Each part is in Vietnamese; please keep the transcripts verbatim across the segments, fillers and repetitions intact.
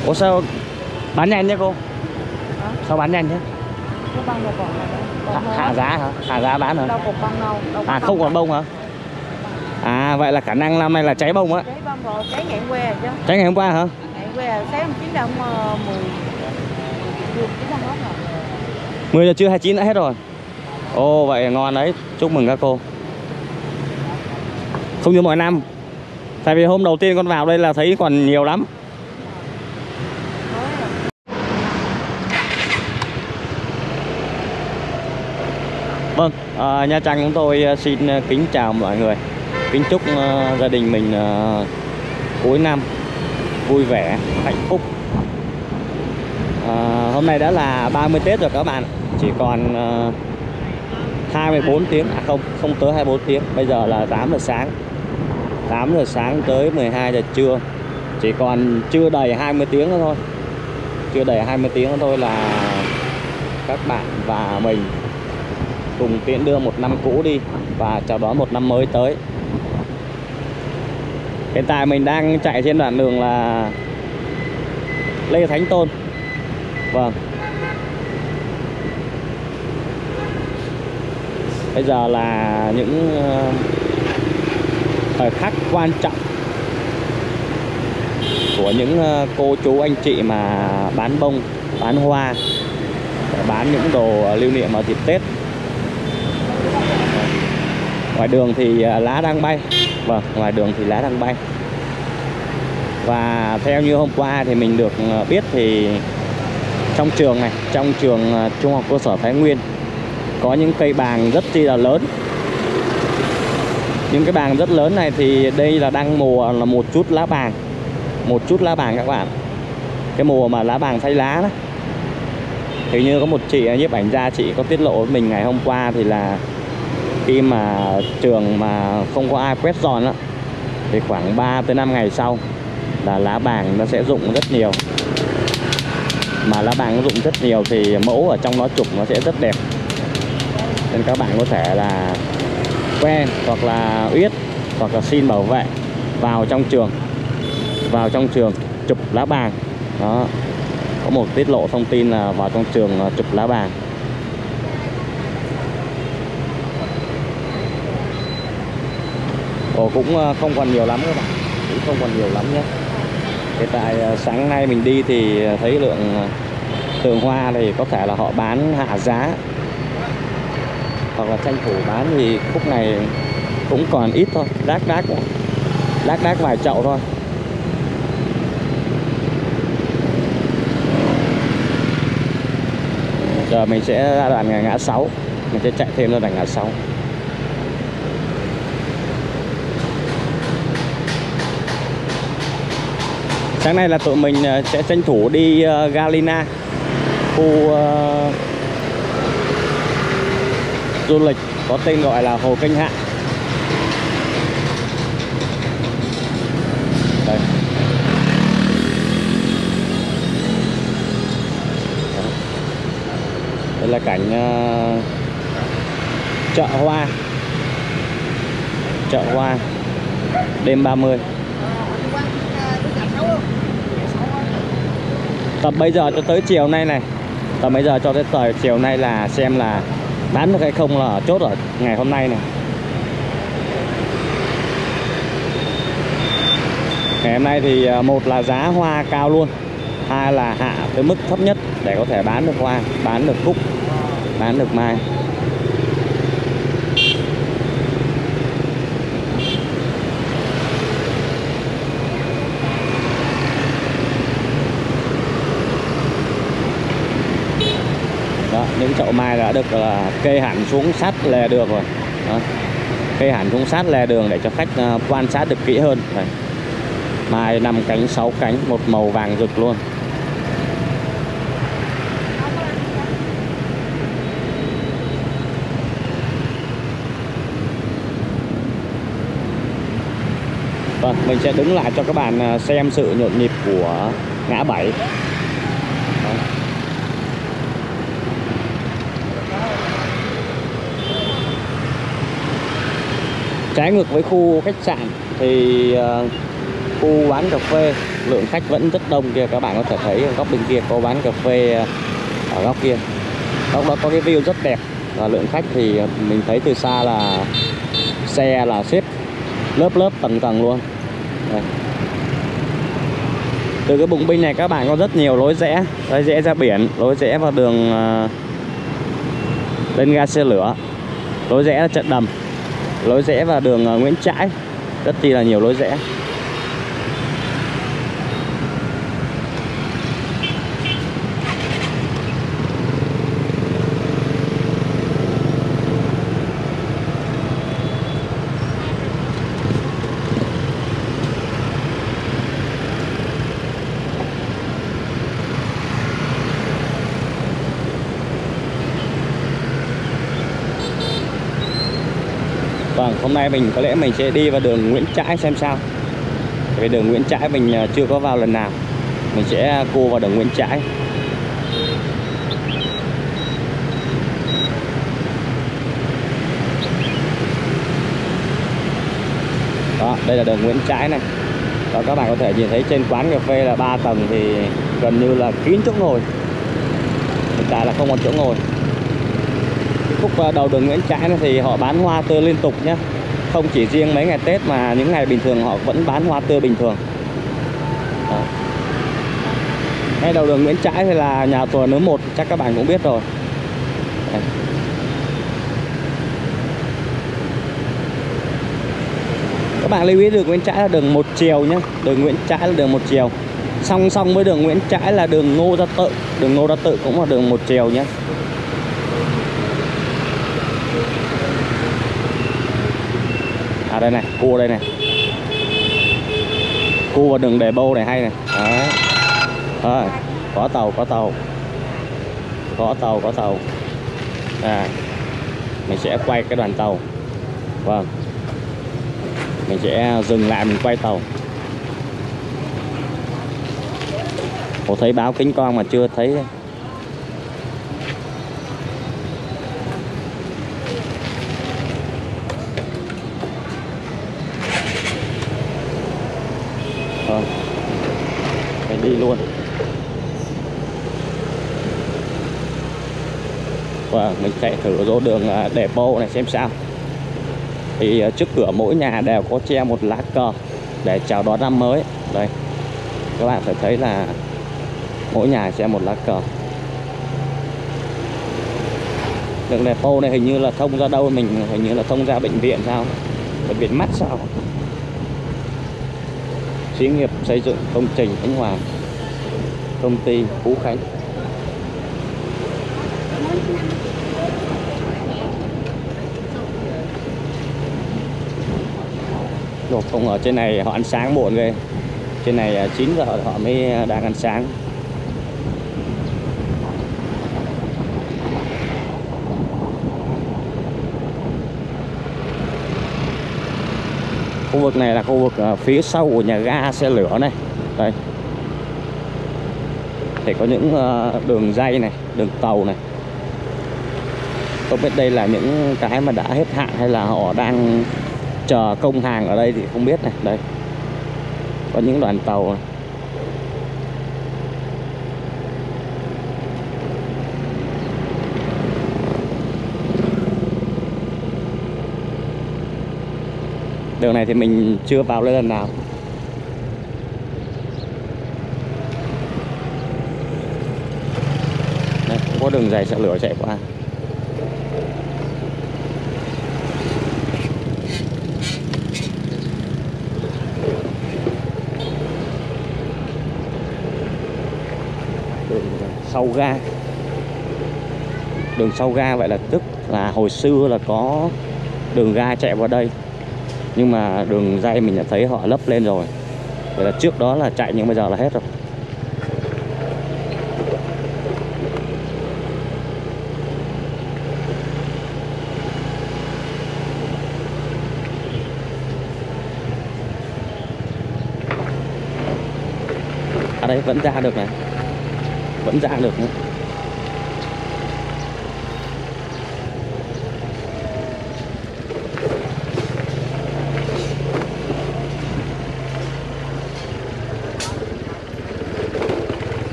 Ủa sao bán nhanh thế cô? Hả? Sao bán nhanh thế? Cái bông là còn là Hạ, hạ giá hả? Hạ giá bán hả? đâu còn bông đâu. đâu À có không còn đâu. bông hả? À vậy là khả năng năm nay là cháy bông á. Cháy bông rồi, cháy ngày hôm qua rồi chứ. Cháy ngày hôm qua hả? Ngày hôm qua sáng hôm chín đã mười chưa chín đã hết rồi. mười giờ trưa hai mươi chín đã hết rồi. Ồ vậy ngon đấy, chúc mừng các cô. Không như mọi năm. Tại vì hôm đầu tiên con vào đây là thấy còn nhiều lắm. Vâng, à, Nha Trang chúng tôi xin kính chào mọi người. Kính chúc uh, gia đình mình uh, cuối năm vui vẻ, hạnh phúc. À, hôm nay đã là ba mươi Tết rồi các bạn. Chỉ còn uh, hai mươi bốn tiếng, à không, không tới hai mươi bốn tiếng. Bây giờ là tám giờ sáng. tám giờ sáng tới mười hai giờ trưa. Chỉ còn chưa đầy hai mươi tiếng nữa thôi. Chưa đầy hai mươi tiếng nữa thôi là các bạn và mình cùng tiễn đưa một năm cũ đi và chào đón một năm mới tới. Hiện tại mình đang chạy trên đoạn đường là Lê Thánh Tôn. Vâng. Bây giờ là những thời khắc quan trọng của những cô chú anh chị mà bán bông, bán hoa, bán những đồ lưu niệm ở dịp Tết. Ngoài đường thì lá đang bay. Vâng, ngoài đường thì lá đang bay. Và theo như hôm qua thì mình được biết thì trong trường này, trong trường Trung học cơ sở Thái Nguyên có những cây bàng rất chi là lớn. Những cái bàng rất lớn này thì đây là đang mùa là một chút lá bàng. Một chút lá bàng các bạn. Cái mùa mà lá bàng thay lá đó. Thì như có một chị nhiếp ảnh gia, chị có tiết lộ với mình ngày hôm qua thì là khi mà trường mà không có ai quét dọn á, thì khoảng ba tới năm ngày sau là lá bàng nó sẽ rụng rất nhiều. Mà lá bàng nó rụng rất nhiều thì mẫu ở trong nó chụp nó sẽ rất đẹp. Nên các bạn có thể là que hoặc là uyết hoặc là xin bảo vệ vào trong trường vào trong trường chụp lá bàng. Đó, có một tiết lộ thông tin là vào trong trường chụp lá bàng. Ồ, cũng không còn nhiều lắm các bạn, cũng không còn nhiều lắm nhé. Hiện tại sáng nay mình đi thì thấy lượng tượng hoa thì có thể là họ bán hạ giá hoặc là tranh thủ bán, thì khúc này cũng còn ít thôi, đác đác đác đác vài chậu thôi. Giờ mình sẽ ra đoạn ngã sáu, mình sẽ chạy thêm ra đoạn ngã sáu. Sáng nay là tụi mình sẽ tranh thủ đi uh, Galina, khu uh, du lịch có tên gọi là Hồ Kênh Hạ. Đây. Đây là cảnh uh, chợ hoa, chợ hoa đêm ba mươi. Tầm bây giờ cho tới chiều nay này, tầm bây giờ cho tới thời chiều nay là xem là bán được hay không là chốt ở ngày hôm nay này. Ngày hôm nay thì một là giá hoa cao luôn, hai là hạ tới mức thấp nhất để có thể bán được hoa, bán được cúc, bán được mai. Đó, những chậu mai đã được uh, kê hẳn xuống sát lề đường rồi. Đó, kê hẳn xuống sát lề đường để cho khách uh, quan sát được kỹ hơn. Đây. Mai năm cánh, sáu cánh, một màu vàng rực luôn. Vâng, mình sẽ đứng lại cho các bạn uh, xem sự nhộn nhịp của ngã bảy. Đó. Trái ngược với khu khách sạn thì uh, khu quán cà phê lượng khách vẫn rất đông kia. Các bạn có thể thấy góc bên kia có bán cà phê ở góc kia. Góc đó có cái view rất đẹp. Và lượng khách thì mình thấy từ xa là xe là xếp lớp lớp tầng tầng luôn. Đây. Từ cái bùng binh này các bạn có rất nhiều lối rẽ, lối rẽ ra biển, lối rẽ vào đường uh, lên ga xe lửa, lối rẽ trận đầm, lối rẽ vào đường uh, Nguyễn Trãi, rất chi là nhiều lối rẽ. Vâng, hôm nay mình có lẽ mình sẽ đi vào đường Nguyễn Trãi xem sao. Vì đường Nguyễn Trãi mình chưa có vào lần nào. Mình sẽ cua vào đường Nguyễn Trãi. Đó, đây là đường Nguyễn Trãi này. Đó, các bạn có thể nhìn thấy trên quán cà phê là ba tầng thì gần như là kín chỗ ngồi. Hiện tại là không còn chỗ ngồi. Khúc đầu đường Nguyễn Trãi này thì họ bán hoa tươi liên tục nhé. Không chỉ riêng mấy ngày Tết mà những ngày bình thường họ vẫn bán hoa tươi bình thường. Đó. Ngay đầu đường Nguyễn Trãi thì là nhà chùa Núi Một, chắc các bạn cũng biết rồi. Đây. Các bạn lưu ý đường Nguyễn Trãi là đường một chiều nhé. Đường Nguyễn Trãi là đường một chiều. Song song với đường Nguyễn Trãi là đường Ngô Gia Tự. Đường Ngô Gia Tự cũng là đường một chiều nhé. À đây này, cua đây này. Cua vào đường Đề Bô này hay này. Đấy. Rồi, có tàu, có tàu. Có tàu, có tàu. À, mình sẽ quay cái đoàn tàu. Vâng. Mình sẽ dừng lại mình quay tàu. Ủa thấy báo kính con mà chưa thấy. Thôi, mình đi luôn. Và mình chạy thử vô đường Đề Bô này xem sao. Thì trước cửa mỗi nhà đều có treo một lá cờ để chào đón năm mới. Đây, các bạn phải thấy là mỗi nhà treo một lá cờ. Đường Đề Bô này hình như là thông ra đâu, mình hình như là thông ra bệnh viện sao, bệnh viện mắt sao. Xí nghiệp xây dựng công trình Khánh Hòa, công ty Phú Khánh. Đồ không, ở trên này họ ăn sáng muộn ghê. Trên này chín giờ họ mới đang ăn sáng. Khu vực này là khu vực phía sau của nhà ga xe lửa này. Đây. Thì có những đường ray này, đường tàu này. Không biết đây là những cái mà đã hết hạn hay là họ đang chờ công hàng ở đây thì không biết này. Đây. Có những đoàn tàu này. Đường này thì mình chưa vào lên lần nào. Đây, có đường dày xe lửa chạy qua. Đường sau ga. Đường sau ga vậy là tức là hồi xưa là có đường ga chạy vào đây. Nhưng mà đường ray mình đã thấy họ lấp lên rồi. Vậy là trước đó là chạy nhưng bây giờ là hết rồi. Ở đây vẫn ra được này. Vẫn ra được nữa.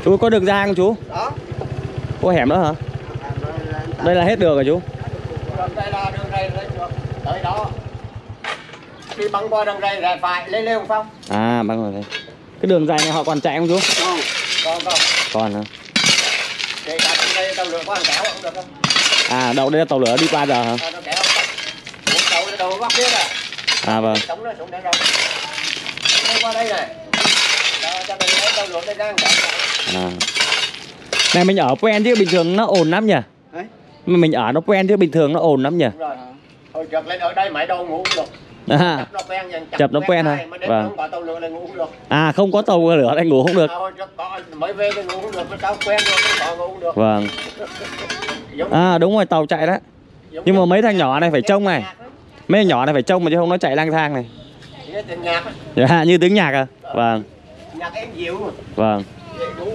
Chú có đường ra không chú? Đó. Có hẻm đó hả? Đây là hết đường rồi chú? Đường đây là đường đây lên được. Tới đó. Đi băng qua đường đây rẽ phải lên Lê Hồng Phong. À băng rồi đây. Cái đường dài này họ còn chạy không chú? Không, còn không. Còn hả? Kể cả đường đây tàu lửa qua kéo cũng được không? À đâu đây là tàu lửa đi qua giờ hả? À, nó kéo. Một tàu nó đầu góc biết à. À vâng. Sống nó xuống đây rồi. Đi qua đây này. Đó, cho mình lấy tàu lửa đây ra kéo. À. Này mình ở quen chứ bình thường nó ồn lắm nhỉ? Đấy. Mà mình ở nó quen chứ bình thường nó ồn lắm nhỉ? Đúng rồi. Hồi trước lên ở đây máy đâu ngủ cũng được. À. Chập nó quen, chập, Chập nó quen hả? mà đến Vâng. không có tàu lửa là ngủ cũng được. À không có tàu lửa đây ngủ không được. À, hồi trước có mới về thì ngủ cũng được, sao quen rồi có ngủ cũng được. Vâng. Giống À đúng rồi tàu chạy đó. giống Nhưng như- mà mấy thằng nhỏ này phải trông này. Mấy thằng nhỏ này phải trông mà chứ không nó chạy lang thang này. Nghe tiếng nhạc á. Dạ, như tiếng nhạc à? Vâng. Nhạc em dịu mà. Vâng. Dễ ngủ.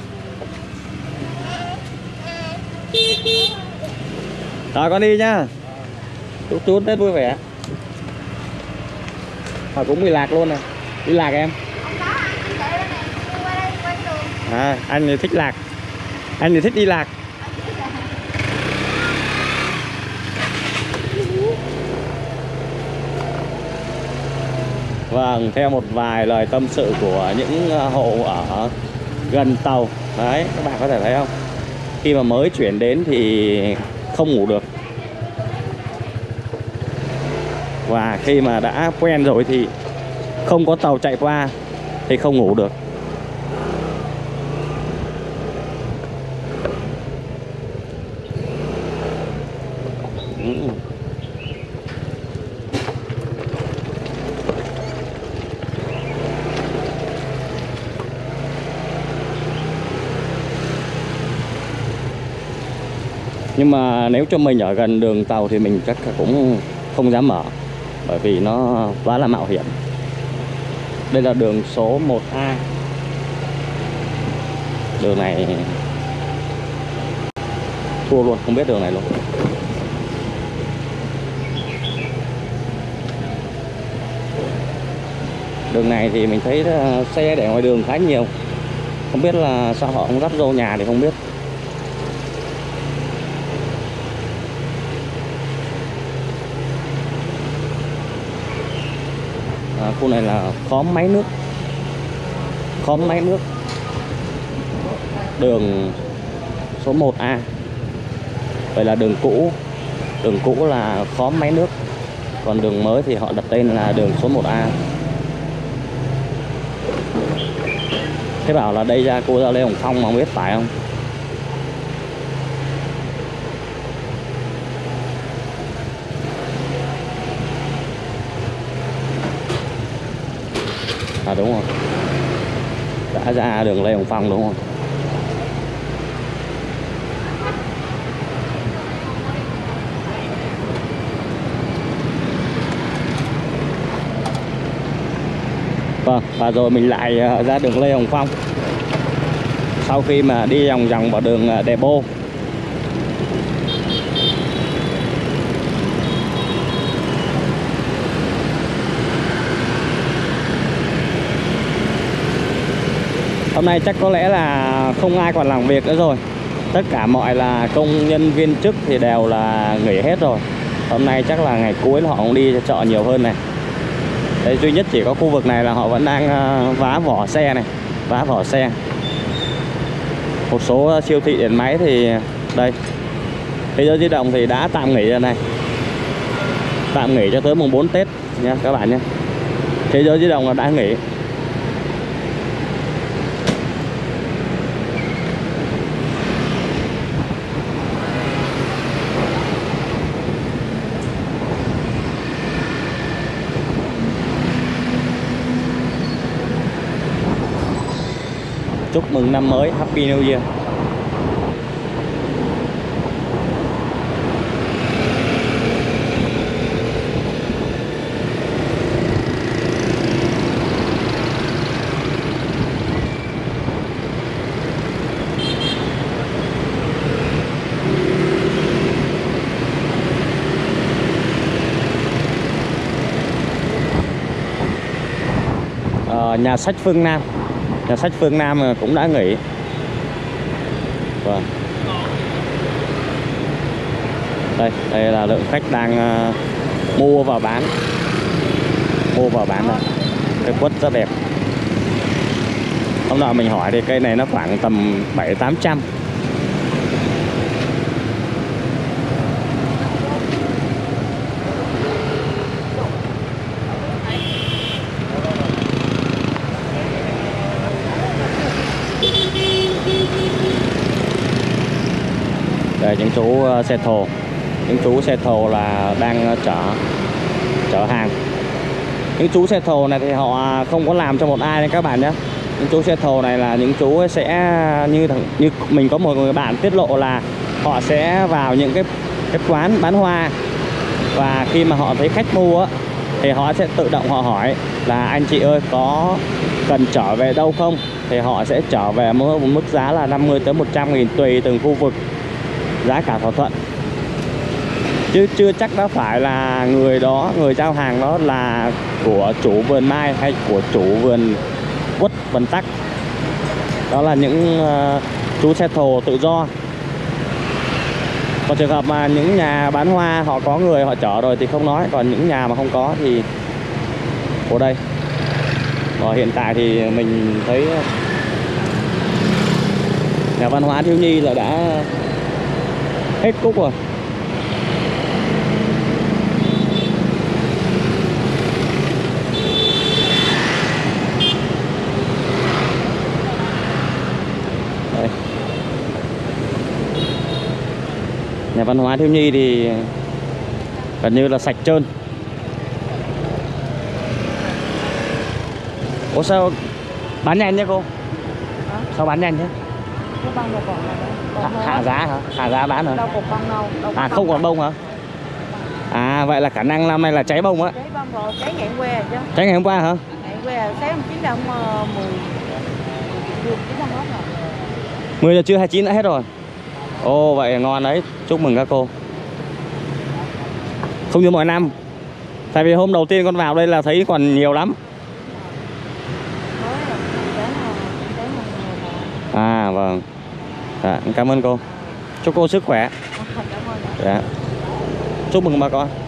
Rồi con đi nhá. Chút chút Tết vui vẻ. Họ cũng bị lạc luôn nè. Đi lạc em. À, anh thì thích lạc. Anh thì thích đi lạc. Vâng, theo một vài lời tâm sự của những hộ ở gần tàu. Đấy, các bạn có thể thấy không? Khi mà mới chuyển đến thì không ngủ được. Và khi mà đã quen rồi thì không có tàu chạy qua thì không ngủ được. Ừ. Nhưng mà nếu cho mình ở gần đường tàu thì mình chắc cũng không dám mở, bởi vì nó quá là mạo hiểm. Đây là đường số một A. Đường này thua luôn, không biết đường này luôn. Đường này thì mình thấy xe để ngoài đường khá nhiều. Không biết là sao họ không lắp rô nhà thì không biết. À, khu này là khóm máy nước. Khóm máy nước. Đường số một A. Vậy là đường cũ. Đường cũ là khóm máy nước. Còn đường mới thì họ đặt tên là đường số một A. Thế bảo là đây ra cô ra Lê Hồng Phong mà không biết phải không? À đúng rồi. Đã ra đường Lê Hồng Phong đúng không? Vâng, và rồi mình lại ra đường Lê Hồng Phong. Sau khi mà đi vòng vòng vào đường Depot. Hôm nay chắc có lẽ là không ai còn làm việc nữa rồi. Tất cả mọi là công nhân viên chức thì đều là nghỉ hết rồi. Hôm nay chắc là ngày cuối là họ cũng đi chợ nhiều hơn này. Đây duy nhất chỉ có khu vực này là họ vẫn đang vá vỏ xe này, vá vỏ xe. Một số siêu thị điện máy thì đây. Thế giới di động thì đã tạm nghỉ rồi này. Tạm nghỉ cho tới mùng bốn Tết nha các bạn nhé. Thế giới di động là đã nghỉ. Chúc mừng năm mới, Happy New Year. Ờ, nhà sách Phương Nam. Nhà sách Phương Nam cũng đã nghỉ. Vâng. Đây, đây là lượng khách đang uh, mua và bán. Mua và bán này. Cái quất rất đẹp. Hôm nọ mình hỏi thì cây này nó khoảng tầm bảy tám trăm. Đây những chú xe thồ. Những chú xe thồ là đang chở chở hàng. Những chú xe thồ này thì họ không có làm cho một ai đấy các bạn nhé. Những chú xe thồ này là những chú sẽ như như mình có một người bạn tiết lộ là họ sẽ vào những cái cái quán bán hoa, và khi mà họ thấy khách mua á, thì họ sẽ tự động họ hỏi là anh chị ơi có cần trở về đâu không, thì họ sẽ trở về một mức giá là năm mươi tới một trăm nghìn tùy từng khu vực, giá cả thỏa thuận, chứ chưa chắc đã phải là người đó, người giao hàng đó là của chủ vườn mai hay của chủ vườn quất vườn tắc. Đó là những uh, chú xe thồ tự do. Còn trường hợp mà những nhà bán hoa họ có người họ chở rồi thì không nói, còn những nhà mà không có thì ở đây. Rồi hiện tại thì mình thấy nhà văn hóa thiếu nhi là đã hết cúc rồi. Đây. Nhà văn hóa thiếu nhi thì gần như là sạch trơn. Ủa sao bán nhanh nhé cô? Hả? Sao bán nhanh thế? Cái bông đâu còn là còn Hạ, hạ giá hả? Hạ giá bán hả? đâu còn bông đâu, đâu À có không còn bông hả? À vậy là khả năng năm nay là cháy bông á. cháy bông rồi, cháy ngày hôm qua chứ. Cháy ngày hôm qua hả? Ngày hôm qua sáng hôm chín đâu mười chưa chín đâu hết rồi. mười giờ trưa hai mươi chín đã hết rồi. Ồ vậy ngon đấy, chúc mừng các cô. Không như mọi năm. Tại vì hôm đầu tiên con vào đây là thấy còn nhiều lắm. À vâng. Dạ, cảm ơn cô. Chúc cô sức khỏe. Dạ. Chúc mừng bà con.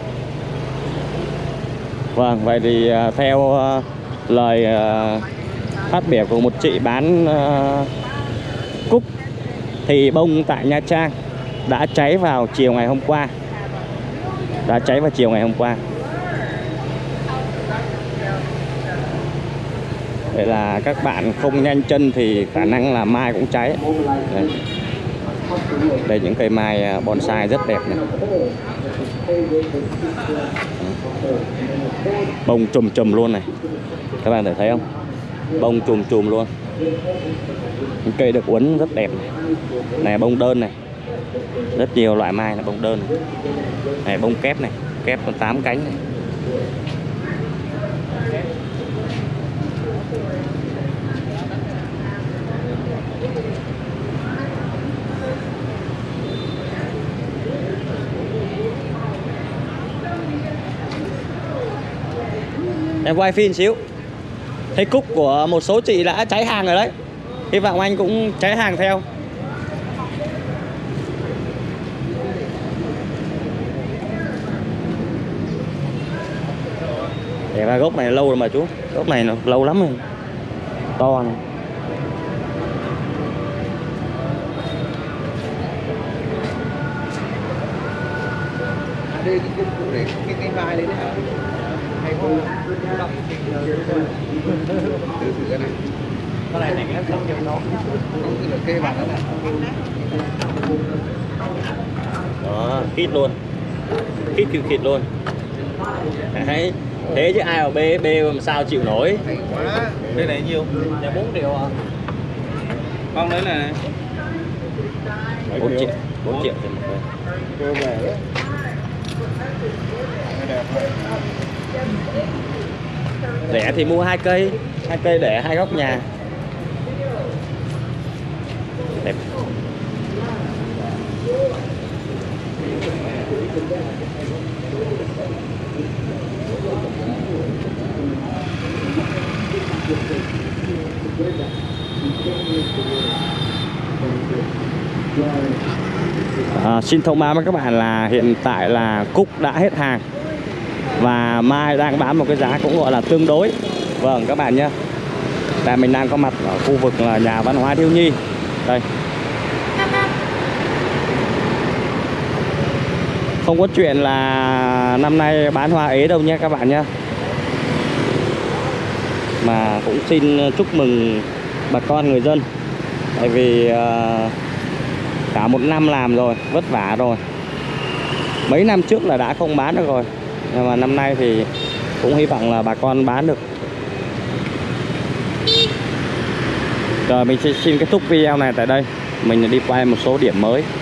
Vâng, vậy thì uh, theo uh, lời uh, phát biểu của một chị bán uh, cúc thì bông tại Nha Trang đã cháy vào chiều ngày hôm qua. Đã cháy vào chiều ngày hôm qua. Vậy là các bạn không nhanh chân thì khả năng là mai cũng cháy. Đây, đây những cây mai bonsai rất đẹp này. Bông chùm chùm luôn này. Các bạn thể thấy không? Bông chùm chùm luôn. Những cây được uốn rất đẹp này. Này bông đơn này. Rất nhiều loại mai là bông đơn này. Này bông kép này, kép còn tám cánh này. Em quay phim xíu. Thấy cúc của một số chị đã cháy hàng rồi đấy. Hy vọng anh cũng cháy hàng theo. Để vào gốc này lâu rồi mà chú. Gốc này nó lâu lắm rồi. To này. Đây cái cúc của để cái cây mai đấy hả? Hay không? Từ từ cái này. Cái này này nó không nhiều nó. Nó là cây bản đó này. Đó, khít luôn. Khít kiểu khít luôn. Đấy. Thế chứ ai ở bê bê làm sao chịu nổi. Hay quá. Đây này nhiêu? Nhà bốn triệu à? Con đấy này. bốn triệu. bốn triệu trên một cây. Cơ về đấy. Đẹp này. Rẻ thì mua hai cây, hai cây để hai góc nhà. Đẹp. À, xin thông báo với các bạn là hiện tại là cúc đã hết hàng và mai đang bán một cái giá cũng gọi là tương đối. Vâng các bạn nhé. Tại mình đang có mặt ở khu vực là nhà văn hóa thiếu nhi. Đây. Không có chuyện là năm nay bán hoa ế đâu nhé các bạn nhé. Mà cũng xin chúc mừng bà con người dân. Tại vì uh, cả một năm làm rồi, vất vả rồi. Mấy năm trước là đã không bán được rồi. Nhưng mà năm nay thì cũng hy vọng là bà con bán được. Rồi mình sẽ xin kết thúc video này tại đây. Mình đi quay một số điểm mới.